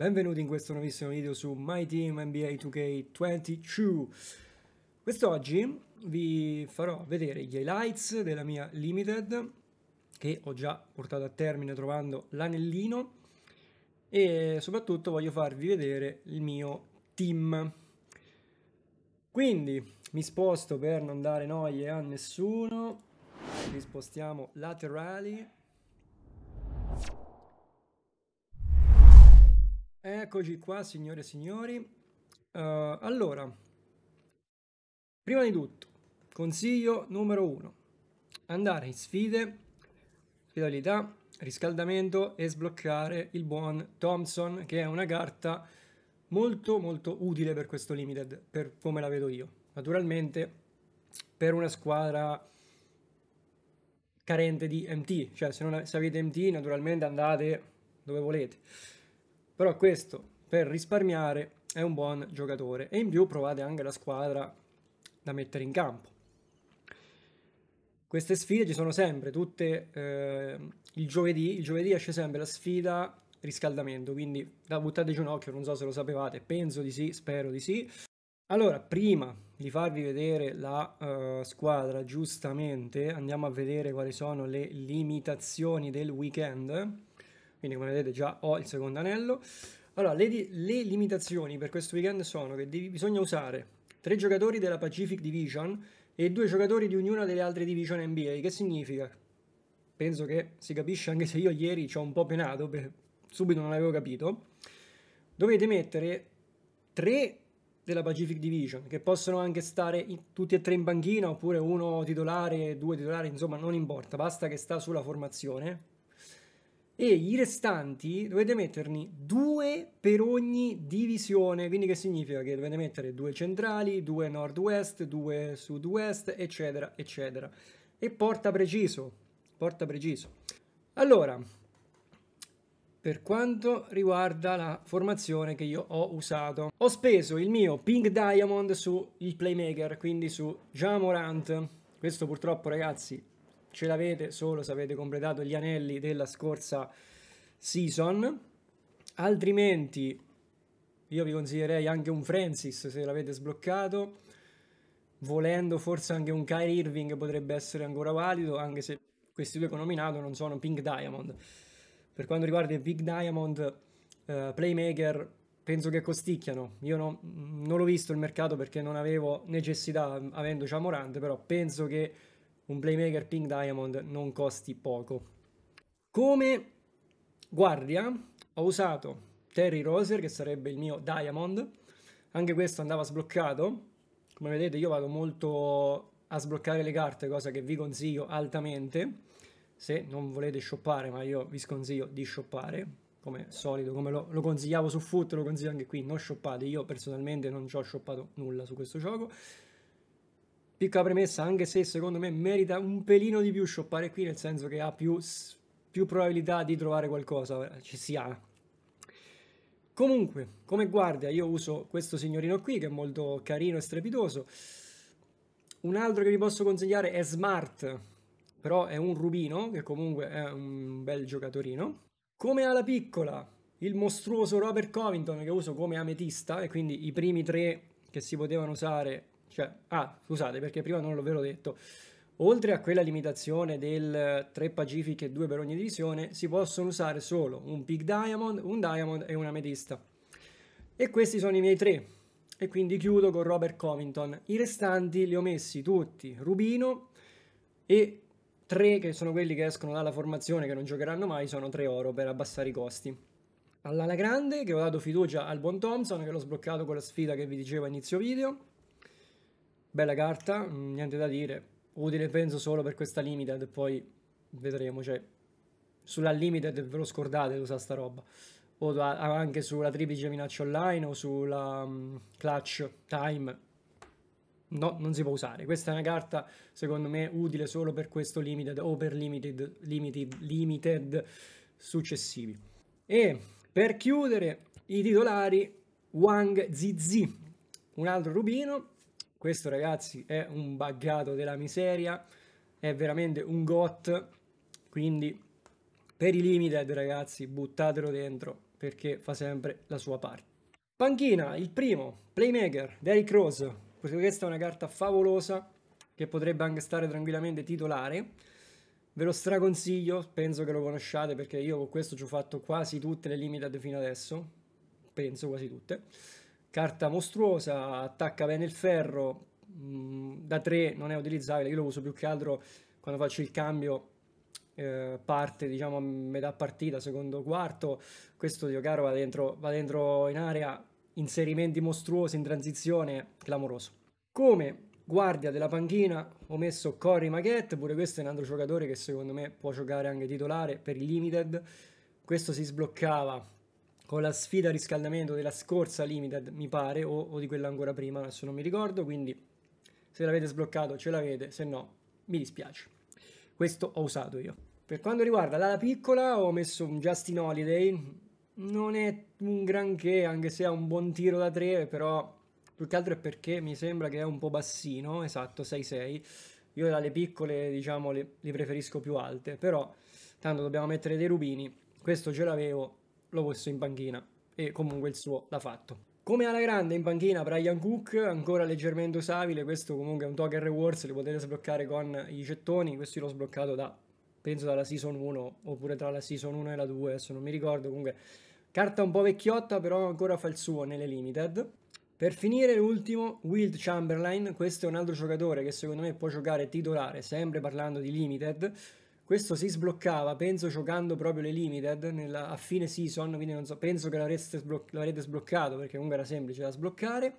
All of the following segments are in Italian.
benvenuti in questo nuovissimo video su My Team NBA 2K22. Quest'oggi vi farò vedere gli highlights della mia Limited, che ho già portato a termine trovando l'anellino, e soprattutto voglio farvi vedere il mio team. Quindi mi sposto per non dare noie a nessuno, ci spostiamo laterali. Eccoci qua, signore e signori. Allora, prima di tutto, consiglio numero 1: andare in sfide, fidabilità, riscaldamento e sbloccare il buon Thompson, che è una carta molto molto utile per questo limited, per come la vedo io. Naturalmente per una squadra carente di MT, cioè se avete MT naturalmente andate dove volete. Però questo, per risparmiare, è un buon giocatore. E in più provate anche la squadra da mettere in campo. Queste sfide ci sono sempre, tutte il giovedì. Il giovedì esce sempre la sfida riscaldamento, quindi da buttate giù un occhio, non so se lo sapevate, penso di sì, spero di sì. Allora, prima di farvi vedere la squadra, giustamente, andiamo a vedere quali sono le limitazioni del weekend. Quindi come vedete già ho il secondo anello. Allora, le limitazioni per questo weekend sono che bisogna usare 3 giocatori della Pacific Division e 2 giocatori di ognuna delle altre division NBA. Che significa? Penso che si capisce, anche se io ieri ci ho un po' penato, subito non l'avevo capito. Dovete mettere 3 della Pacific Division, che possono anche stare tutti e 3 in panchina, oppure uno titolare, 2 titolari, insomma non importa, basta che sta sulla formazione. E i restanti dovete metterne 2 per ogni divisione, quindi che significa che dovete mettere 2 centrali, 2 nord-west, 2 sud-west, eccetera, eccetera. E porta preciso. Allora, per quanto riguarda la formazione che io ho usato, ho speso il mio Pink Diamond sul playmaker, quindi su Ja Morant. Questo purtroppo, ragazzi, ce l'avete solo se avete completato gli anelli della scorsa season. Altrimenti io vi consiglierei anche un Francis se l'avete sbloccato. Volendo forse anche un Kyrie Irving potrebbe essere ancora valido, anche se questi due che ho nominato non sono Pink Diamond. Per quanto riguarda il Pink Diamond playmaker, penso che costicchiano. Io non l'ho visto il mercato perché non avevo necessità, avendo già Morant, però penso che un playmaker Pink Diamond non costi poco. Come guardia ho usato Terry Rozier, che sarebbe il mio Diamond. Anche questo andava sbloccato. Come vedete io vado molto a sbloccare le carte, cosa che vi consiglio altamente. Se non volete shoppare, ma io vi sconsiglio di shoppare, come solito, come lo consigliavo su Foot, lo consiglio anche qui, non shoppate. Io personalmente non ci ho shoppato nulla su questo gioco. Piccola premessa, anche se secondo me merita un pelino di più shoppare qui, nel senso che ha più probabilità di trovare qualcosa, ci si ha. Comunque, come guardia io uso questo signorino qui, che è molto carino e strepitoso. Un altro che vi posso consigliare è Smart, però è un rubino, che comunque è un bel giocatorino. Come ala piccola, il mostruoso Robert Covington, che uso come ametista, e quindi i primi 3 che si potevano usare, cioè, scusate, perché prima non ve l'ho detto, oltre a quella limitazione del 3 Pacific e 2 per ogni divisione, si possono usare solo un Pink Diamond, un Diamond e un ametista. E questi sono i miei 3. E quindi chiudo con Robert Covington. I restanti li ho messi tutti rubino, e 3 che sono quelli che escono dalla formazione, che non giocheranno mai, sono 3 oro per abbassare i costi. All'ala grande, che ho dato fiducia al buon Thompson, che l'ho sbloccato con la sfida che vi dicevo a inizio video. Bella carta, niente da dire. Utile penso solo per questa limited, poi vedremo, cioè sulla limited ve lo scordate di usare sta roba, o anche sulla triplice minaccia online o sulla clutch time, no, non si può usare. Questa è una carta secondo me utile solo per questo limited o per limited successivi. E per chiudere i titolari, Wang Zizi, un altro rubino. Questo, ragazzi, è un buggato della miseria, è veramente un GOT, quindi per i limited, ragazzi, buttatelo dentro, perché fa sempre la sua parte. Panchina, il primo, Playmaker, Derrick Rose. Questa è una carta favolosa che potrebbe anche stare tranquillamente titolare. Ve lo straconsiglio, penso che lo conosciate perché io con questo ci ho fatto quasi tutte le limited fino adesso. Penso quasi tutte. Carta mostruosa, attacca bene il ferro, da 3 non è utilizzabile, io lo uso più che altro quando faccio il cambio, parte diciamo a metà partita, secondo quarto. Questo Dio caro va dentro in area, inserimenti mostruosi in transizione, clamoroso. Come guardia della panchina ho messo Corey Maggette, pure questo è un altro giocatore che secondo me può giocare anche titolare per i limited. Questo si sbloccava con la sfida a riscaldamento della scorsa limited, mi pare, o di quella ancora prima, adesso non mi ricordo, quindi se l'avete sbloccato ce l'avete, se no mi dispiace. Questo ho usato io. Per quanto riguarda l'ala piccola ho messo un Justin Holiday, non è un granché, anche se ha un buon tiro da 3, però più che altro è perché mi sembra che è un po' bassino, esatto, 6-6. Io dalle piccole, diciamo, li preferisco più alte, però tanto dobbiamo mettere dei rubini. Questo ce l'avevo, l'ho messo in panchina e comunque il suo l'ha fatto. Come alla grande in panchina Brian Cook, ancora leggermente usabile, questo comunque è un token rewards, li potete sbloccare con i gettoni, questo io l'ho sbloccato penso dalla season 1, oppure tra la season 1 e la 2, adesso non mi ricordo, comunque carta un po' vecchiotta, però ancora fa il suo nelle limited. Per finire l'ultimo, Wilt Chamberlain, questo è un altro giocatore che secondo me può giocare titolare, sempre parlando di limited. Questo si sbloccava, penso, giocando proprio le limited a fine season, quindi non so, penso che l'avrete sbloccato perché comunque era semplice da sbloccare.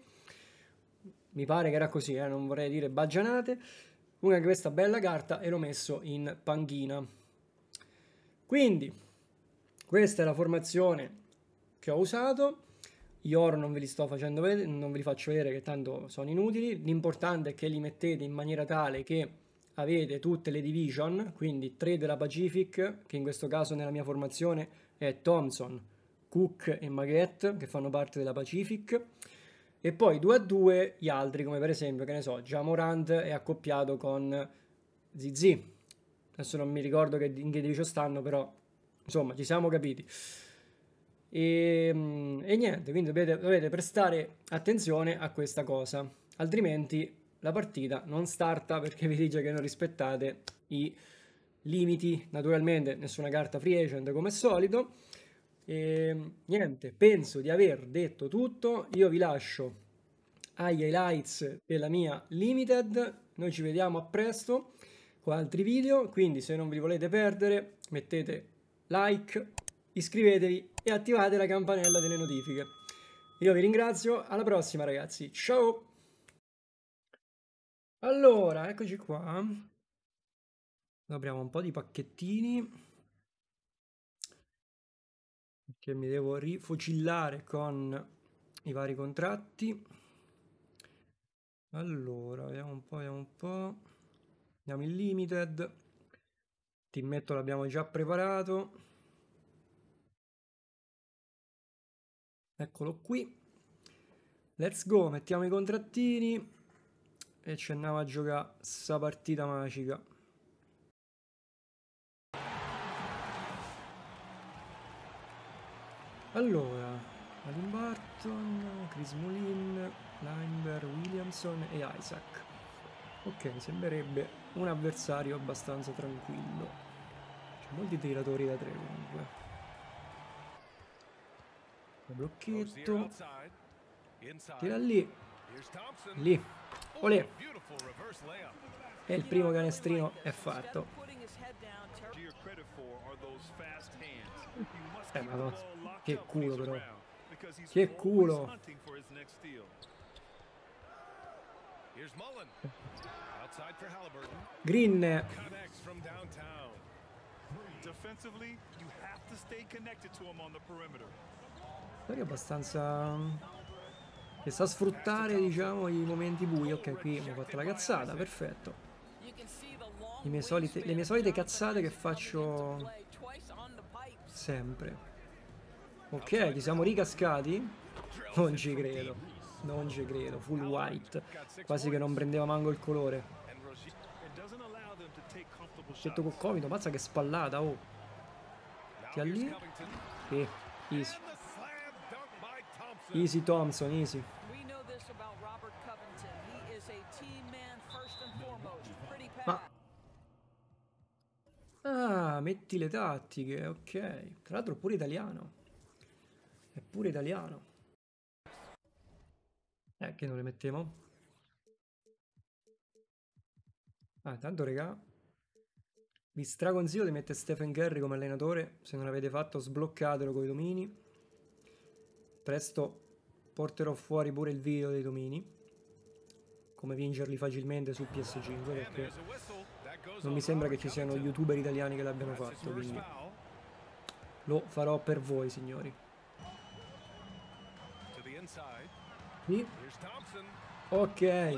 Mi pare che era così, non vorrei dire baggianate. Comunque anche questa bella carta e l'ho messo in panchina. Quindi, questa è la formazione che ho usato. Gli oro non ve li sto facendo vedere, non ve li faccio vedere che tanto sono inutili. L'importante è che li mettete in maniera tale che avete tutte le division, quindi 3 della Pacific, che in questo caso nella mia formazione è Thompson, Cook e Maggette, che fanno parte della Pacific, e poi 2 a 2 gli altri, come per esempio, che ne so, Ja Morant è accoppiato con ZZ. Adesso non mi ricordo in che division stanno, però insomma ci siamo capiti. E niente, quindi dovete prestare attenzione a questa cosa, altrimenti la partita non starta perché vi dice che non rispettate i limiti. Naturalmente nessuna carta free agent come al solito. E niente, penso di aver detto tutto. Io vi lascio agli highlights della mia limited. Noi ci vediamo a presto con altri video, quindi se non vi volete perdere mettete like, iscrivetevi e attivate la campanella delle notifiche. Io vi ringrazio, alla prossima ragazzi, ciao! Allora, eccoci qua. Apriamo un po' di pacchettini perché mi devo rifocillare con i vari contratti. Allora, vediamo un po'. Andiamo in limited. Teammetto l'abbiamo già preparato. Eccolo qui. Let's go, mettiamo i contrattini e ci andiamo a giocare sta partita magica. Allora, Alin Barton, Chris Mullin, Lineber, Williamson e Isaac. Ok, sembrerebbe un avversario abbastanza tranquillo. C'è molti tiratori da 3 comunque. Blocchetto. Tira lì. Lì. Olè. E il primo canestrino è fatto. Madonna. Che culo però. Che culo. Green. È abbastanza che sa sfruttare, diciamo, i momenti bui. Ok, qui mi ho fatto la cazzata, perfetto. Le mie solite cazzate che faccio sempre. Ok, ci siamo ricascati? Non ci credo. Non ci credo. Full white. Quasi che non prendeva manco il colore. Detto con comido, mazza che spallata, oh. Ti lì? Sì, easy. Easy Thompson, easy. Ma... Ah, metti le tattiche, ok. Tra l'altro pure italiano. È pure italiano. Che non le mettiamo? Ah, tanto regà, vi straconsiglio di mettere Stephen Curry come allenatore. Se non l'avete fatto, sbloccatelo con i domini. Presto porterò fuori pure il video dei domini, come vincerli facilmente su PS5, perché non mi sembra che ci siano youtuber italiani che l'abbiano fatto, quindi lo farò per voi, signori. Sì. Ok.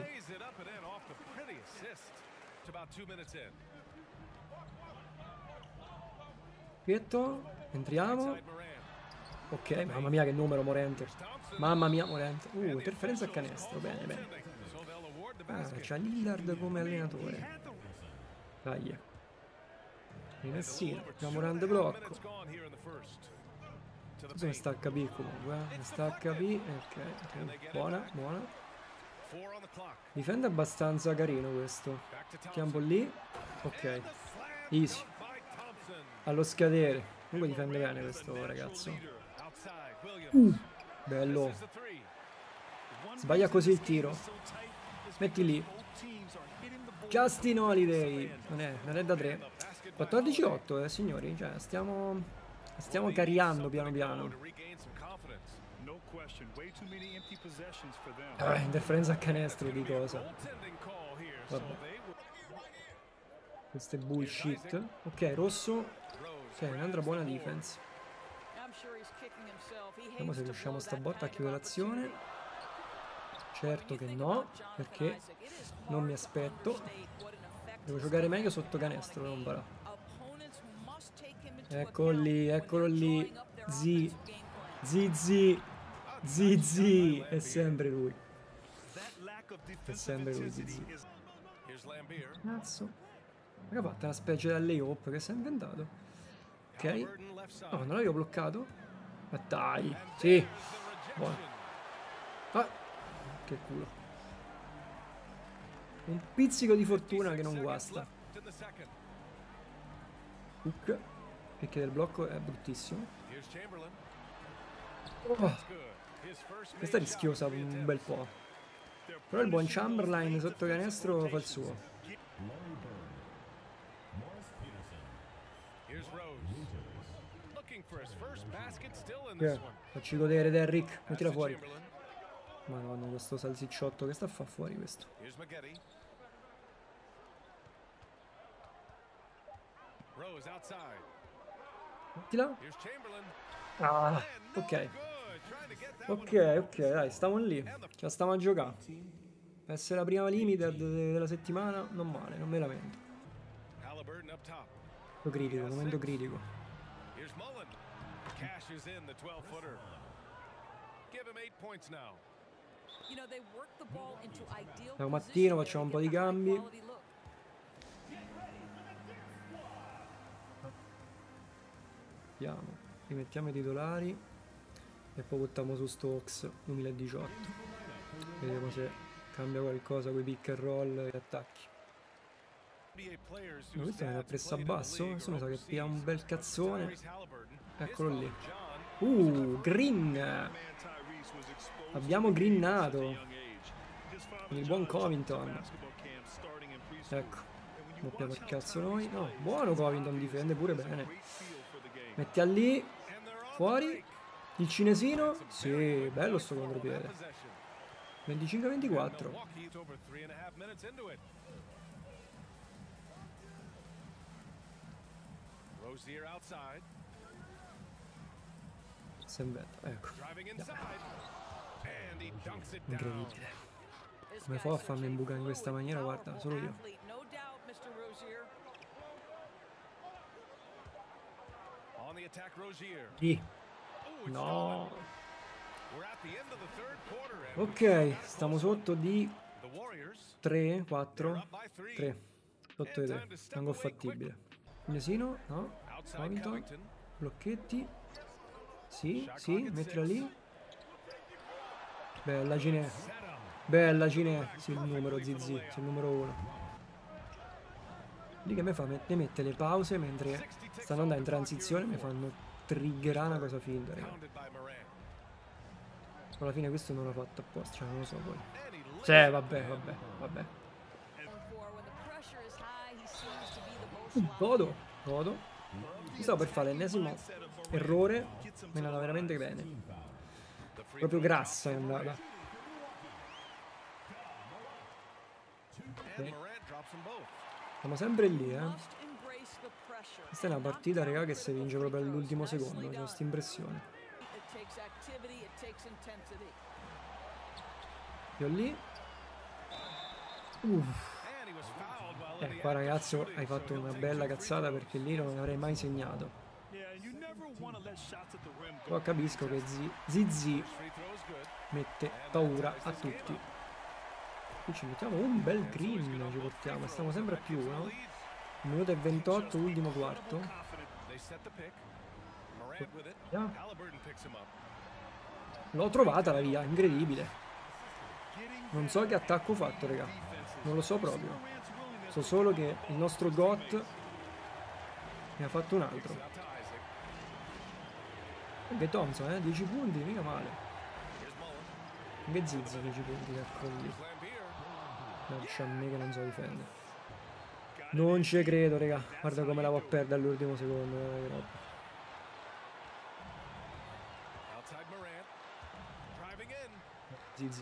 Pietro, entriamo. Ok, mamma mia che numero Morente. Mamma mia Morente. Interferenza a canestro, bene, bene. Ah, c'ha Lillard come allenatore. Dai. Messina, Morante blocco. Come sta HP comunque, sta HP, ok, buona, buona. Difende abbastanza carino questo. Chiampo lì, ok, easy. Allo scadere, comunque difende bene questo ragazzo. Bello. Sbaglia così il tiro. Metti lì. Justin Holiday. Non è da 3. 14-8, signori, cioè stiamo cariando piano piano. Interferenza a canestro di cosa? Vabbè. Questo è bullshit. Ok, rosso. Ok, un'altra buona defense. Vediamo se riusciamo sta botta a chiudere l'azione. Certo che no, perché non mi aspetto. Devo giocare meglio sotto canestro, non va. Eccolo lì. Zizi. È sempre lui. È sempre lui, Zizi. Cazzo. Ma che ha fatto una specie di layup che si è inventato. Ok. No, non l'avevo bloccato. Ma dai. Sì. Buono. Ah. Che culo. Un pizzico di fortuna che non guasta. Hook. Perché del blocco è bruttissimo. Oh. Questa è rischiosa un bel po'. Però il buon Chamberlain sotto canestro fa il suo. Facci godere Derrick. Mettila fuori. Madonna, questo salsicciotto che sta a fare fuori questo. Mettila. Ah, ok. Ok, dai, stiamo lì. Ce la stiamo a giocare. Per essere la prima limited della settimana, non male, non me lamento. Critico, momento critico. Da mattino facciamo un po' di cambi. Vediamo, rimettiamo i titolari e poi buttiamo su Stokes 2018. Vediamo se cambia qualcosa con i pick and roll e gli attacchi. Ma questo mi ha preso a basso, adesso mi sa che pia un bel cazzone. Eccolo lì. Green! Abbiamo greennato con il buon Covington. Ecco, doppiamo il cazzo noi. No, buono Covington, difende pure bene. Metti a lì. Fuori. Il cinesino. Sì, bello sto contropiede. 25-24. Si inventa, ecco. Incredibile. Come fa a farmi imbucare in questa maniera? Guarda, solo io. Sì. No. Ok, stiamo sotto di 3, 4, 3. Sotto di 3. Tango fattibile. Nesino? No. Covington. Blocchetti. Sì, mettila lì. Bella Ginè. Bella Ginè. Sì, il numero Zizi, sì, il numero 1. Lì che mi fa, mi mette le pause mentre stanno andando in transizione, mi fanno triggerare una cosa finta, raga. Alla fine questo non l'ho fatto apposta, cioè non lo so poi. Sì, vabbè. Godo, godo. Mi stavo per fare l'ennesimo errore, me ne è andata veramente bene. Proprio grassa è andata. Okay. Siamo sempre lì, Questa è una partita, raga, che si vince proprio all'ultimo secondo, ho questa impressione. Io lì. Qua ragazzo hai fatto una bella cazzata perché lì non avrei mai segnato. Però capisco che Zizi mette paura a tutti. Qui ci mettiamo un bel green, ci portiamo, stiamo sempre a più, no? 1 minuto e 28, ultimo quarto. L'ho trovata la via, incredibile. Non so che attacco ho fatto, raga. Non lo so proprio. So solo che il nostro GOT ne ha fatto un altro. Anche Thompson, 10 punti, mica male. Anche Zizi 10 punti, ecco lì. Lascia a me che non so difendere. Non ci credo, raga. Guarda come la va a perdere all'ultimo secondo, che roba. Zizi.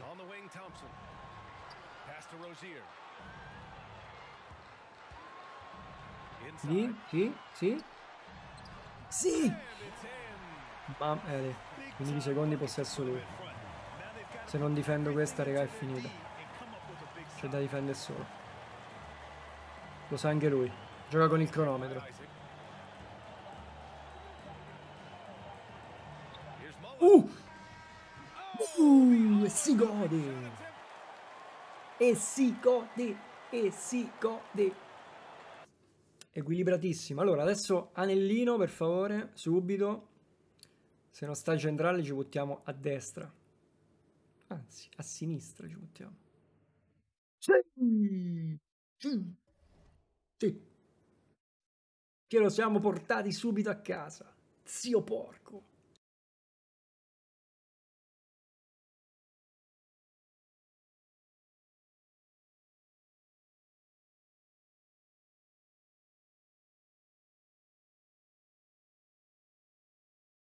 Lì, sì. Sì! Ma, 15 secondi possesso lui. Se non difendo questa, raga, è finita. C'è da difendere solo. Lo sa anche lui. Gioca con il cronometro. E si gode! E si gode! E si gode! Equilibratissimo. Allora, adesso anellino, per favore, subito. Se non sta centrale ci buttiamo a destra. Anzi, a sinistra ci buttiamo. Sì! Sì! Sì! Che lo siamo portati subito a casa. Zio porco!